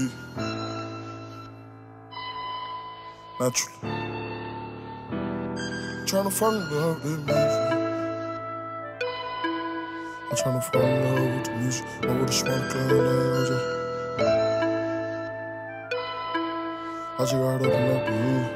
Naturally. Tryna fall in love with the music. I'm tryna fall in love with the music. I'm with a smart girl, I just got up and left the hood.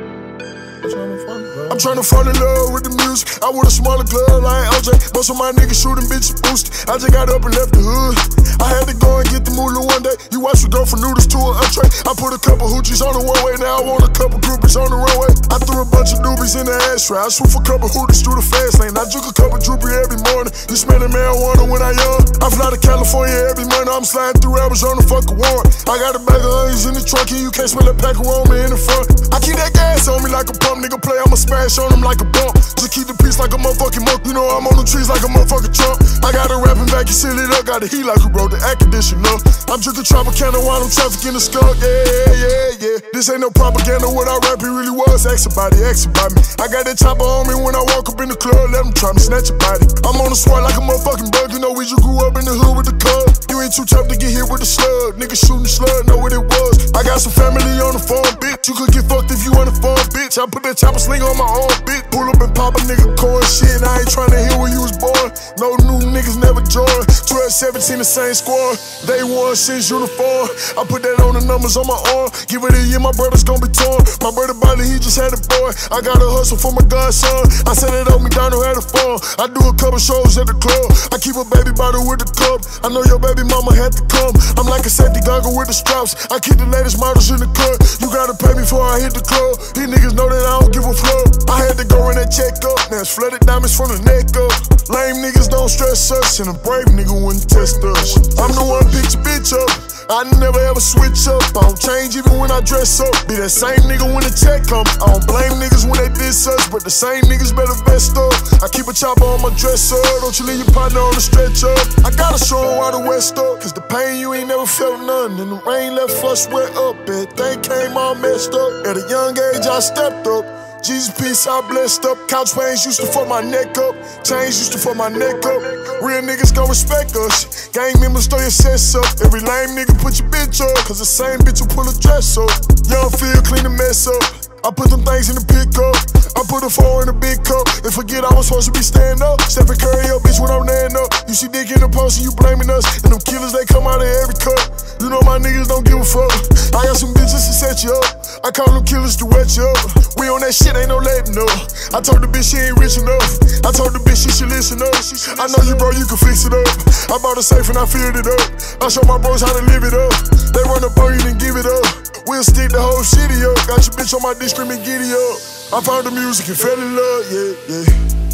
I'm tryna fall in love with the music. I with a smaller glove like LJ. Most of my niggas shooting bitches boosted. I just got up and left the hood. I had to go and get the moolah one day. You watch me go from noodles to an entree. I put a couple hoochies on the one way. Now I want a couple groupies on the runway. I threw a bunch of newbies in the ashtray. I swoop a couple hooters through the fast lane. I drink a couple droopy every morning. You smelling marijuana when I young. I fly to California every month. I'm sliding through Arizona, fuck a warrant. I got a bag of onions in the trunk and you can't smell a pack of me in the front. I keep that gas on me like a pump. Nigga play, I'ma smash on him like a bump. Just keep the peace like a motherfucking monk. You know I'm on the trees like a motherfucking trunk. I got a rapping back and seal it up. Got a heat like who wrote the air conditioner. I'm drinking Tropicana while I'm trafficking the skunk. Yeah. This ain't no propaganda. What I rap, it really was. Ask about it, ask about me. I got that chopper on me when I walk up in the club. Let them try me, snatch your body. I'm on the sword like a motherfucking bug. You know we just grew up in the hood with the cub. You ain't too tough to get hit with the slug. Nigga shooting slug, know what it was. I got some family on the phone, bitch. You could get fucked if you on the phone, bitch. I put that chopper sling on my arm, bitch. Pull up and pop a nigga corn shit. I ain't tryna hear where you was born. No new niggas never joined. 12, 17, the same squad. Day one, since uniform. I put that on the numbers on my arm. Give it a year, my brother's gonna be torn. My brother Bobby, he just had a boy. I gotta hustle for my godson. I said it on McDonald had a farm. I do a couple shows at the club. I keep a baby bottle with the cup. I know your baby mama had to come. I'm like a safety goggle with the straps. I keep the latest models in the cut. You gotta pay me before I hit the club. These niggas know that I don't give a fuck. I had to go in and check up. Now it's flooded diamonds from the neck up. Lame niggas don't stress us, and a brave nigga wouldn't test us. I'm the one pick your bitch up. I never ever switch up. I don't change even when I dress up. Be that same nigga when the check come. I don't blame niggas when they diss us, but the same niggas better vest up. I keep a chopper on my dresser. Don't you leave your partner on the stretcher. I gotta show him why the West up. Cause the pain you ain't never felt none. And the rain left us wet up. Everything came all messed up. At a young age I stepped up. Jesus peace, I blessed up. Couch pains used to fuck my neck up. Chains used to fuck my neck up. Real niggas gon' respect us. Gang members throw your sets up. Every lame nigga put your bitch up. Cause the same bitch will pull a dress up. Young Phil clean the mess up. I put them things in the pickup. I put a 4 in a big cup. And forget I was supposed to be stand up. Stephen Curry up, bitch, when I'm laying up. You see dick in the post and you blaming us. And them killers, they come out of every cut. You know my niggas don't give a fuck. I got some bitches to set you up. I call them killers to wet you up. We on that shit, ain't no letting up. I told the bitch she ain't rich enough. I told the bitch she should listen up. I know you, bro, you can fix it up. I bought a safe and I filled it up. I show my bros how to live it up. They run up on you, then give it up. We'll stick the whole city up. Got your bitch on my dick screaming giddy up. I found the music and fell in love, yeah.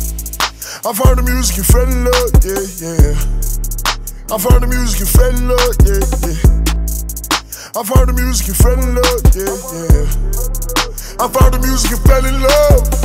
I found the music and fell in love, yeah. I found the music and fell in love, yeah. I found the music and fell in love, yeah. I found the music and fell in love.